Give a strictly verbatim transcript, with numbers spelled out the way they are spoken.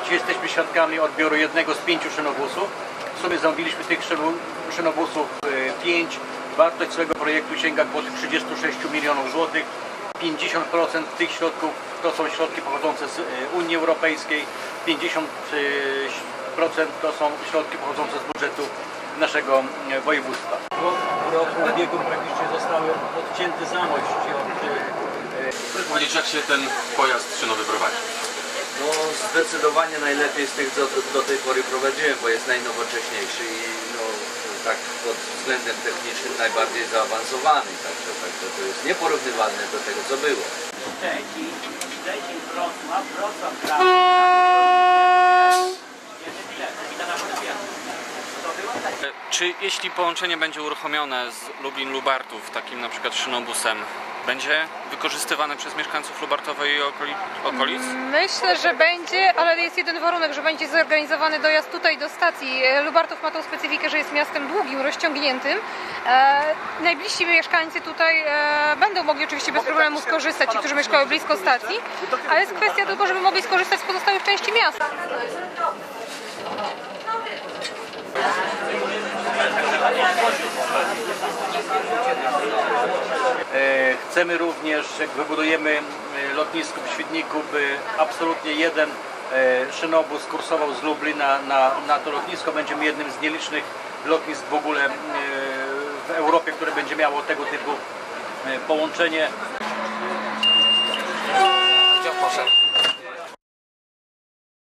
Dzisiaj jesteśmy świadkami odbioru jednego z pięciu szynobusów. Sobie zamówiliśmy tych szynobusów pięć. Wartość całego projektu sięga kwoty trzydziestu sześciu milionów złotych. pięćdziesiąt procent tych środków to są środki pochodzące z Unii Europejskiej, pięćdziesiąt procent to są środki pochodzące z budżetu naszego województwa. W roku ubiegłym praktycznie zostały odcięte zamości od... Proszę powiedzieć, jak się ten pojazd szynowy prowadzi? No zdecydowanie najlepiej z tych, co do tej pory prowadziłem, bo jest najnowocześniejszy i no, tak pod względem technicznym najbardziej zaawansowany, także, także to jest nieporównywalne do tego, co było. Szczecin, Szczecin, Wrocław, Wrocław, Czy jeśli połączenie będzie uruchomione z Lublin-Lubartów, takim na przykład szynobusem, będzie wykorzystywane przez mieszkańców Lubartowa i okoli okolic? Myślę, że będzie, ale jest jeden warunek, że będzie zorganizowany dojazd tutaj do stacji. Lubartów ma tą specyfikę, że jest miastem długim, rozciągniętym. E, najbliżsi mieszkańcy tutaj e, będą mogli oczywiście bez problemu skorzystać, ci, którzy mieszkają blisko stacji, ale jest kwestia tylko, żeby mogli skorzystać z pozostałych części miasta. Chcemy również, jak wybudujemy lotnisko w Świdniku, by absolutnie jeden szynobus kursował z Lublina na, na to lotnisko. Będziemy jednym z nielicznych lotnisk w ogóle w Europie, które będzie miało tego typu połączenie. Gdzie on poszedł?